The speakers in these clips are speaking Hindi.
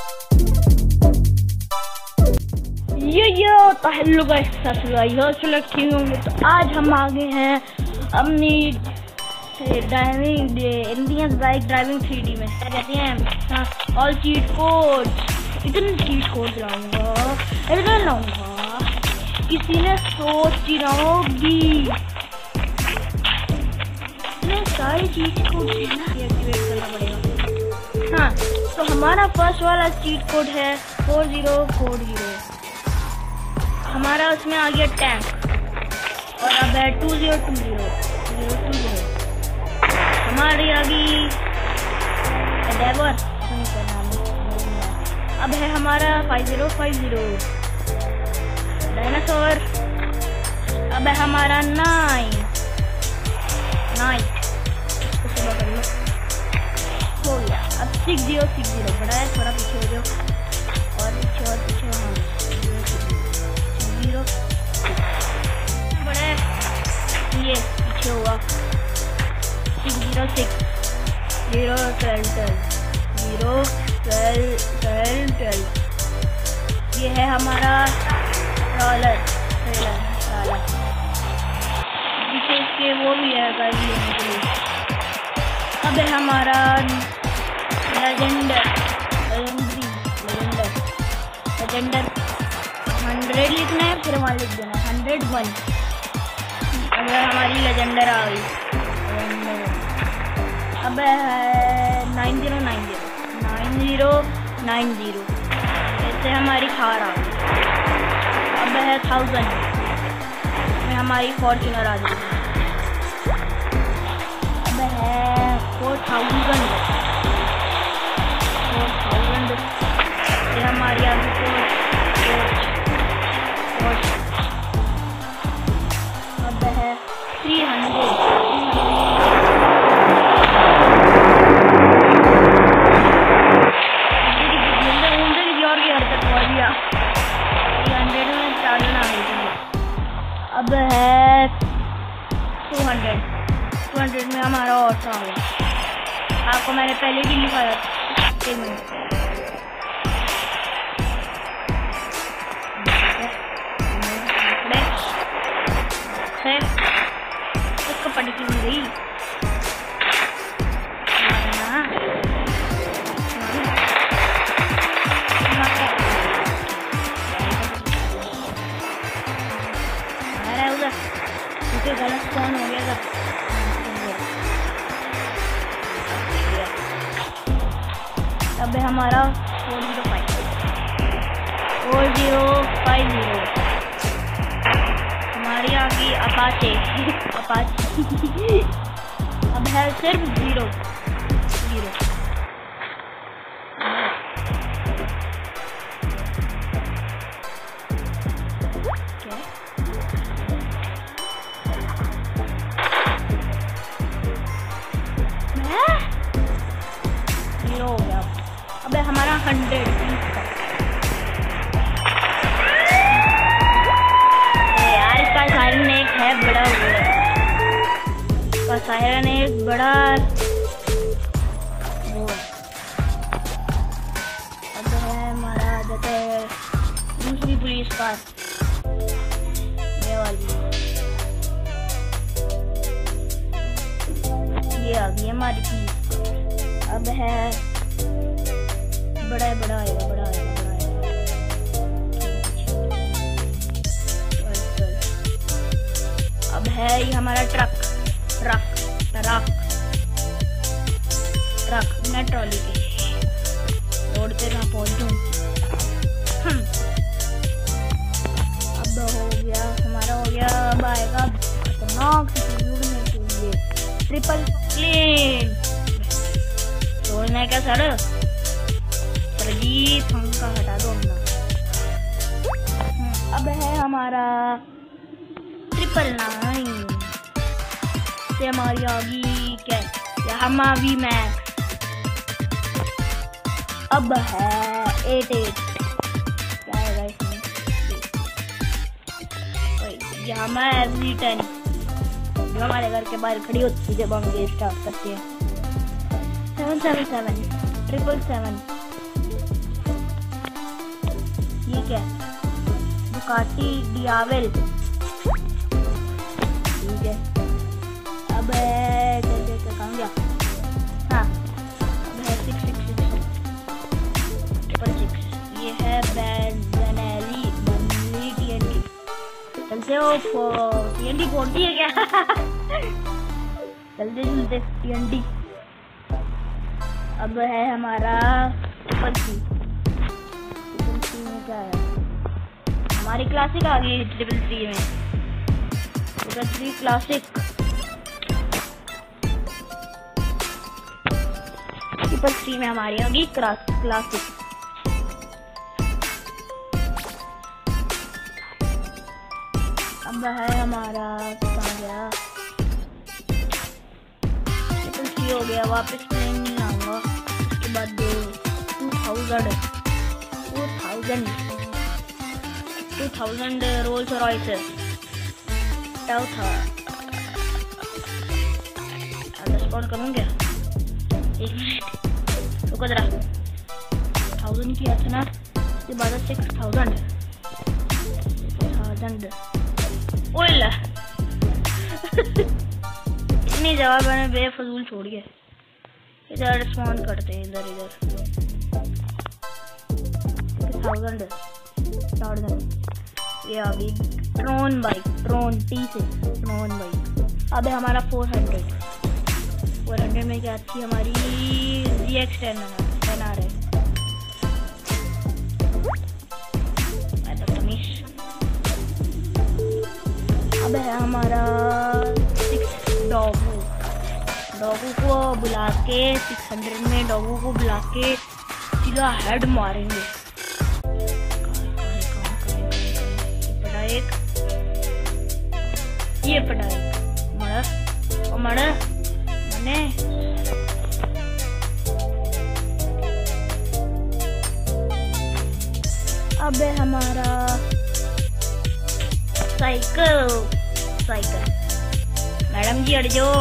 तो हेलो गाइस, तो आज हम आ गए हैं अपनी इंडियन बाइक ड्राइविंग 3D में। क्या कहते हैं, ऑल चीट कोड। इतने चीट कोड लाऊंगा किसी ने सोच ही ना होगी। इतने सारे चीट कोड एक्टिवेट करना पड़ेगा। हाँ, तो हमारा फर्स्ट वाला चीट कोड है 4040। हमारा उसमें आ गया टैंक, और अब है 2020 हमारी आ गई एडेवर। अब है हमारा 5050 डायनासोर। अब है हमारा 9 हो गया। अब 6060 बड़ा है, थोड़ा पीछे हो जाओ और पीछे हाँ बड़ा ये पीछे हुआ 606 012 ये है हमारा ट्रेलर। पीछे इसके वो भी है गाड़ी लेने के लिए। अब है हमारा लेजेंडर 100 लिखना है, फिर वहाँ लिख देना 101। अब हमारी लेजेंडर आ गई। अब है 9090 ऐसे हमारी थार आ गई। अब है 1000 में हमारी फॉर्च्यूनर आ गई। अब है 4000 ये हमारी आ गई। अब है 300 अब है 200 में हमारा और सा आ गया। आपको मैंने पहले भी लिखाया था। इसको पटकी मिल गई। उधर गलत कौन हो गया था। अब है हमारा 4050 हमारी आ गई अपाचे। अब है सिर्फ 0 हो गया। अब है हमारा 100 यार। इसका साइरन एक है बड़ा हुआ, इसका साइरन एक बड़ा वो। अब है हमारा जैसे दूसरी पुलिस कार, ये वाली, ये आ गई हमारी पुलिस। अब है बड़ा आएगा। अब है ये हमारा ट्रक मैं ट्रॉली के रोड पे ना पहुंचूं। अब हमारा हो गया। अब आएगा खतरनाक सी उड़ने के लिए ट्रिपल प्लेन। छोड़ना क्या सर जी, पंखा हटा दो अपना। अब है हमारा 999 से हमारी आ गई क्या हमारी मैक्स। अब है 88 क्या है इसमें, यामा एवरी10 जो हमारे घर के बाहर खड़ी होती है जब हम ये स्टार्ट करते हैं। 777 777 दुकाटी डियावेल, ठीक है। अब है कहाँ गया, हाँ अब है 666 ये है बेनेली TNT। चलते हो TNT फोड़ती है क्या? चलते TNT। अब है हमारा ट्रिपल सी में क्या है, हमारी क्लासिक आ गई ट्रिपल सी में, triple C classic. Triple C में हमारी आ गई क्लासिक। अब है हमारा कहाँ गया, ट्रिपल सी हो गया, वापस प्लेन नहीं आऊंगा। उसके बाद 2000 रोल्स रॉयस स्पॉट करूँगा। एक मिनट रुको जरा, 1000 किया था ना, उसके बाद 6000 ओला इतनी जवाब मैंने बेफजूल छोड़ गया। इधर रिस्पॉन्ड करते हैं, इधर 6000 ये आ गई ट्रोन बाइक, ट्रोन T से ट्रोन बाइक। अब है हमारा 400 में क्या थी हमारी ZX-10 आ रहा है। अब है हमारा 6 डॉगू को बुला के 600 में डॉगू को बुला के सीधा हेड मारेंगे। ये पटाए मने अब है हमारा साइकिल। मैडम जी हट जाओ,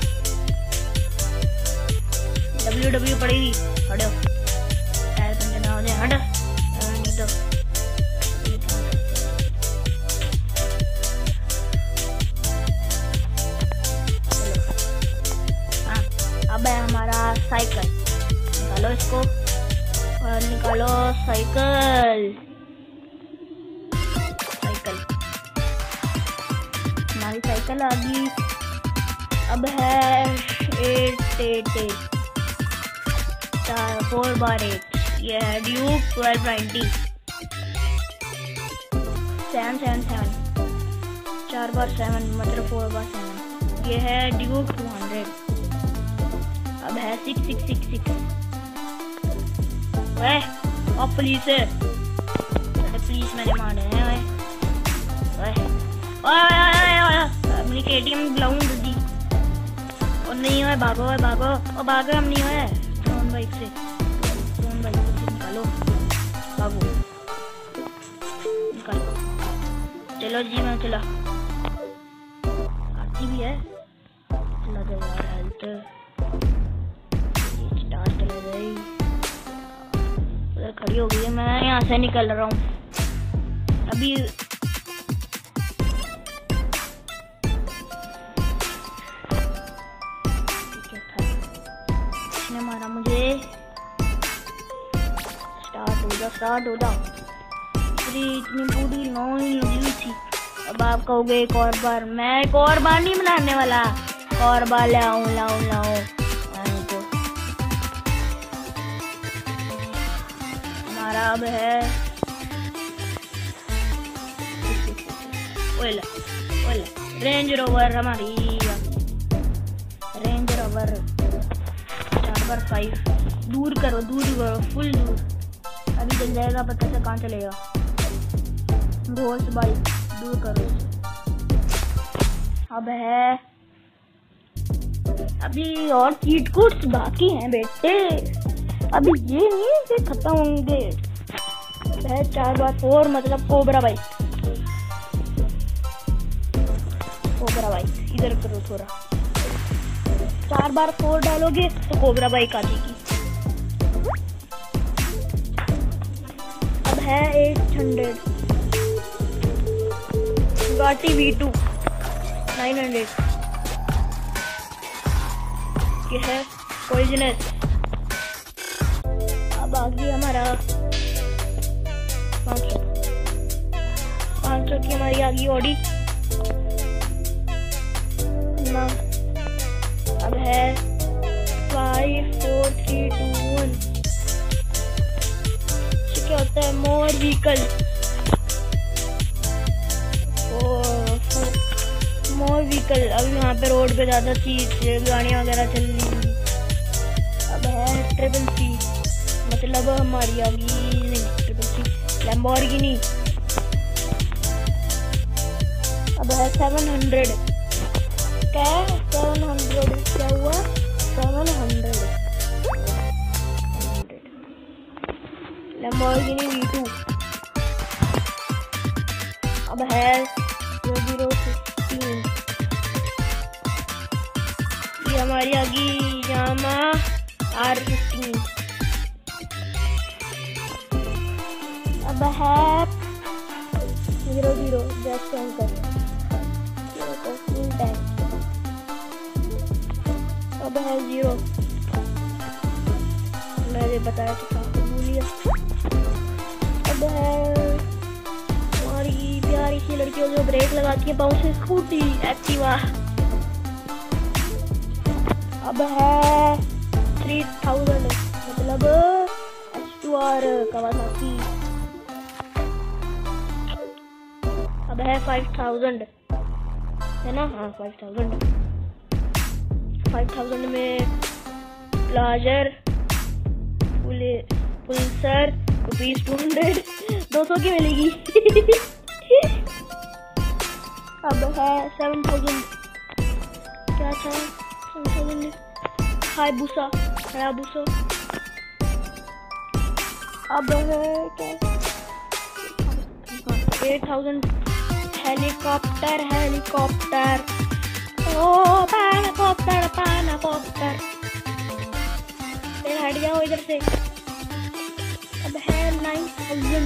WW पड़ेगी, हटो, टायर पंचर ना हो जाए, हट। अब है हमारा साइकिल, निकालो इसको और निकालो साइकिल। हमारी साइकिल आ गई। अब है 888 4x8, ये है ड्यूक 1290 777 4x7 मतलब 4x7, ये है ड्यूक 200। अब है 6666 और पुलिस मैंने मारे हैं अपनी KTM बुलाऊं दीदी, और नहीं है भागो और भागो, हम नहीं है ट्रोन बाइक से निकालो, भागो निकालो, चलो जी मैं चला, आती भी है, चला दे यार हेल्थ स्टार्ट चला गई, उधर खड़ी हो गई है, मैं यहाँ से निकल रहा हूँ अभी। मारा मुझे, स्टार्ट हो जाओ। इतनी पूरी लॉन्ग लगी हुई थी। अब आप कहोगे एक और बार, मैं एक और बार नहीं बनाने वाला, और बार लाऊं। हमारा अब है रेंज रोवर, हमारी रेंज रोवर 4x5, दूर करो फुल दूर, अभी चल जाएगा, पता से कहाँ चलेगा। घोस्ट बाइक दूर करो। अब है अभी और चीट कोड्स बाकी हैं बेटे, अभी ये नहीं कि खत्म होंगे। 4x4 मतलब कोबरा बाइक इधर करो थोड़ा, 4x4 डालोगे तो कोबरा बाइक आ जाएगी। अब है 800 Bugatti V2 900 ये है पॉइजनस। अब आ गई हमारा 500 की हमारी आ गई ऑडी ना। अब है 5 4 3 2 1 क्या होता है मोर व्हीकल अब यहाँ पे रोड पे ज्यादा चीज गाड़ियाँ वगैरह चल रही। अब है ट्रिपल सी मतलब हमारी आ गई ट्रिपल सी लैम्बोर्गिनी। अब है 700 क्या 700 क्या हुआ 700 लैम्बोर्गिनी V2। अब है 016 ये हमारी आ गई यामा R15। अब है 00 जस्ट टैंकर अब है 0 मैंने बताया तो काफी भूलिया। अब है हमारी प्यारी सी लड़कियों जो ब्रेक लगाती है पाँव से स्कूटी एक्टिवा। अब है 3000 मतलब H2R कवासाकी। अब है 5000 है ना हाँ 5000 में प्लाजर पुल्सर ₹200 200 की मिलेगी। अब है 7000 क्या था 7000 हायबुसा। अब है क्या 8000 हेलीकॉप्टर ओ पैनाकॉप्टर फिर हट जाओ इधर से। अब है 9000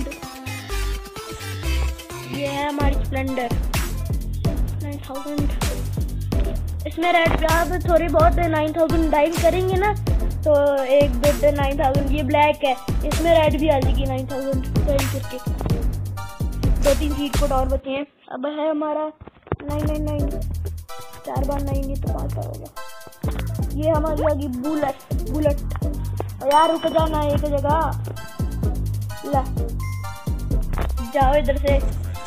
ये है हमारी स्प्लेंडर 9000। इसमें रेड अब थोड़ी बहुत 9000 डाइव करेंगे ना तो एक बिट 9000 ये ब्लैक है इसमें रेड भी आ जाएगी 9000 करके। 2-3 सीट को और बचे हैं। अब है हमारा 999 4 बार 9 ये तो 5 बार होगा। ये हमारी आ गई बुलेट और यार रुक जाना एक जगह ला जाओ इधर से।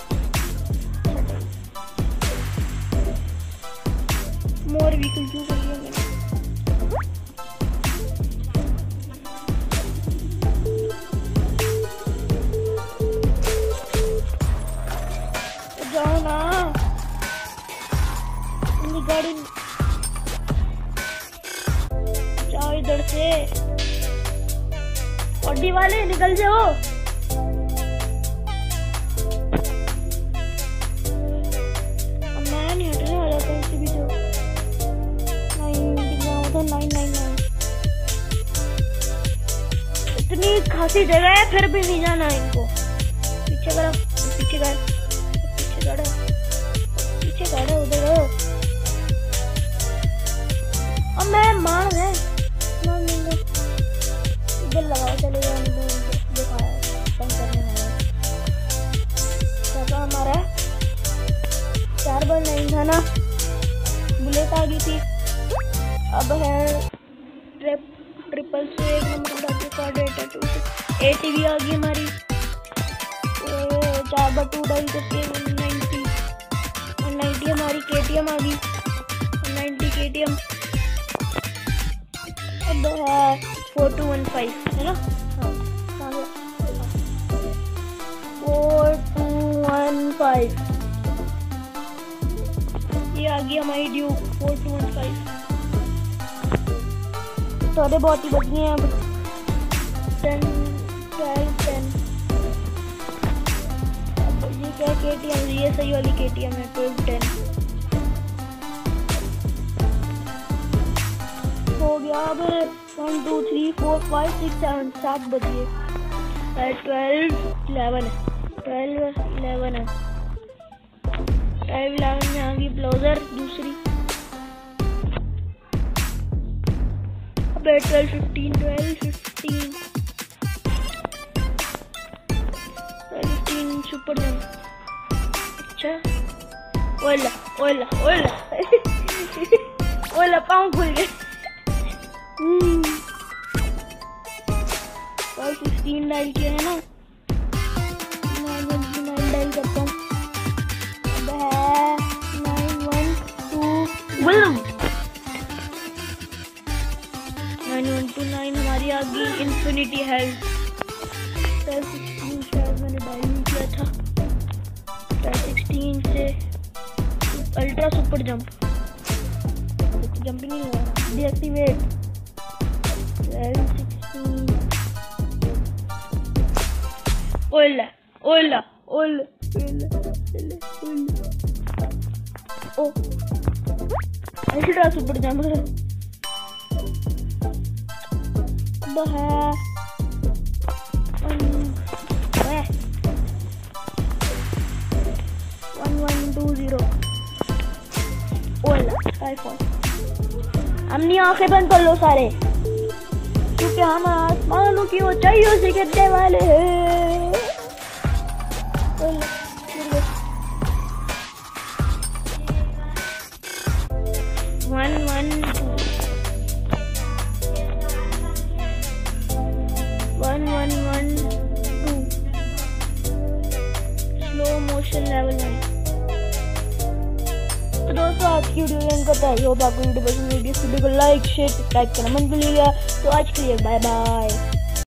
मोर व्हीकल क्यों कर लिया मैंने तो जाओ ना गाड़ी जाओ इधर से ऑडी वाले निकल जाओ। मैं नहीं हटने वाला था इसी भी जो 999 इतनी खासी जगह है फिर भी नहीं जाना इनको। पीछे करो उधर अब मैं मान इधर लगाओ चलेगा दिखाया हमारा 4 बार 9 था ना बुलेट आ गई थी। अब है ट्रिपल से 1 नंबर कार्ड ATV आ गई हमारी 4 बार 2 डाल करके 90 हमारी KTM आ गई 90 KTM। अब है 4215 है ना हाँ 4215 ये आ गई हमारी ड्यूक 4215। थोड़े बहुत ही बच गए हैं अब 10 12 10। ये क्या KTM ये सही वाली KTM है 12 10 हो गया। अब 1 2 3 4 5 6 7 7 बजे 12 11 है 12 यहाँ की ब्लाउजर दूसरी। अबे 12 15 सुपर जंप। अच्छा ओला ओला ओला ओला पाँव खुल गए। 16 डायल किया है ना, 9 डायल करता हूँ। 9129 हमारी आ गई इंफिनिटी हेल्थ। 16 शायद मैंने डायल नहीं किया था। 16 से अल्ट्रा सुपर जंप, जंप नहीं हुआ, डीएक्टिवेट। 16 ओला ओला ओला ओ अल्ट्रा सुपर जंप है। 1120 ओला आईफोन। हमने आंखें बंद कर लो सारे, क्योंकि हम आसमानों की ऊंचाइयों से गिरने वाले हैं। 1112 स्लो मोशन लेवल 1। तो दोस्तों आज की वीडियो एंड करता है। होप आपको वीडियो पसंद आई। वीडियो को लाइक शेयर सब्सक्राइब करना मत भूलिएगा। तो आज के लिए बाय बाय।